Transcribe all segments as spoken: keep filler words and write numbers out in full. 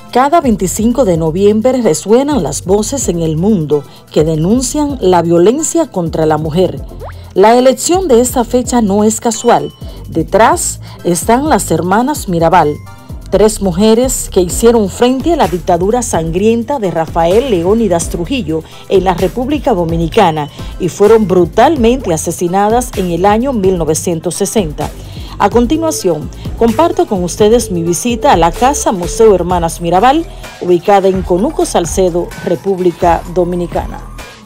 Cada veinticinco de noviembre resuenan las voces en el mundo que denuncian la violencia contra la mujer. La elección de esta fecha no es casual. Detrás están las hermanas Mirabal, tres mujeres que hicieron frente a la dictadura sangrienta de Rafael Leónidas Trujillo en la República Dominicana y fueron brutalmente asesinadas en el año mil novecientos sesenta. A continuación, comparto con ustedes mi visita a la Casa Museo Hermanas Mirabal, ubicada en Conuco, Salcedo, República Dominicana.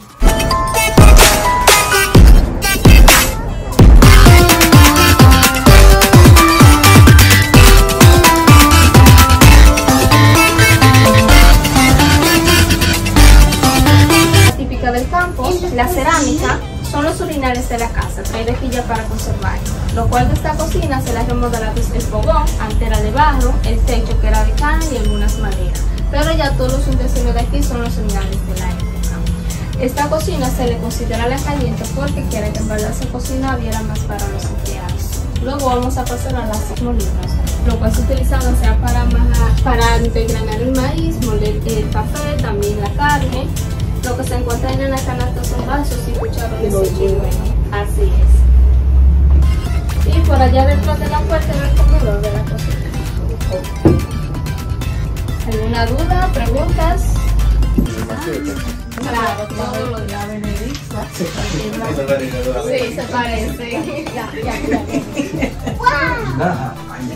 Del campo, la cerámica son los urinarios de la casa, trae rejilla para conservar, lo cual de esta cocina se le ha remodelado el fogón, antes era de barro, el techo que era de caña y algunas maderas, pero ya todos los utensilios de aquí son los urinarios de la época. Esta cocina se le considera la caliente porque quiere que en verdad esa cocina hubiera más para los empleados. Luego vamos a pasar a las molinos, lo cual se utilizaba sea para, para desgranar el maíz, moler el café, también la carne. Lo que se encuentra en la canasta son vasos y cucharones y chimeneas. Así es. Y por allá detrás de la puerta del comedor de la cocina. ¿Alguna duda? ¿Preguntas? Claro, todo lo de la Benedicta. Sí, se parece. Ya, ya, ya. ¡Wow!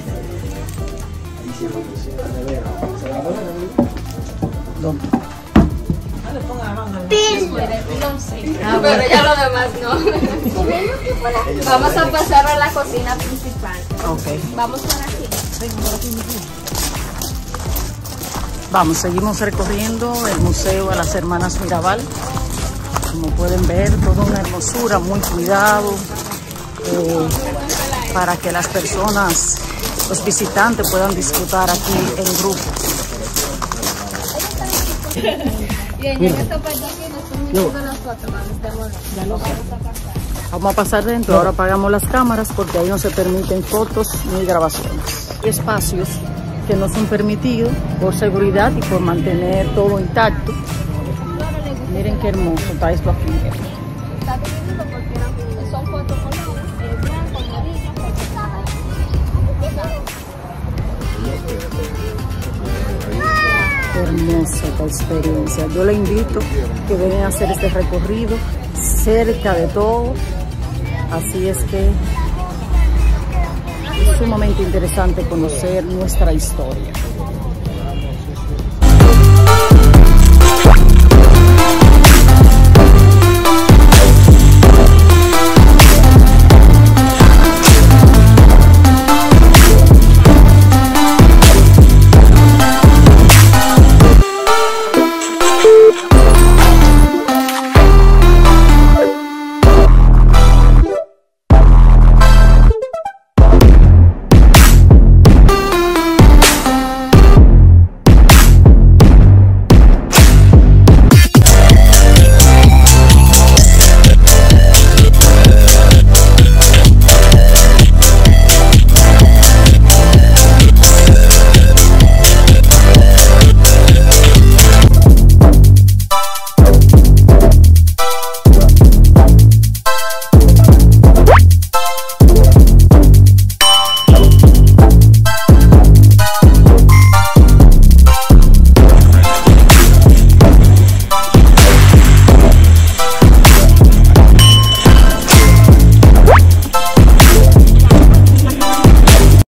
Ah, pero ya lo demás no. Vamos a pasar a la cocina principal. Okay. Vamos por aquí. Vamos, seguimos recorriendo el Museo a las Hermanas Mirabal. Como pueden ver, toda una hermosura, muy cuidado, eh, para que las personas, los visitantes puedan disfrutar aquí en grupo. Y en esta parte aquí nos estamos viendo las fotos, ya lo vamos a pasar. Vamos a pasar dentro, ahora apagamos las cámaras porque ahí no se permiten fotos ni grabaciones. Hay espacios que no son permitidos por seguridad y por mantener todo intacto. Miren qué hermoso está esto aquí. Está dividido porque son cuatro colores, el blanco, el amarillo, Hermosa esta experiencia. Yo le invito que vengan a hacer este recorrido cerca de todo. Así es que es sumamente interesante conocer nuestra historia.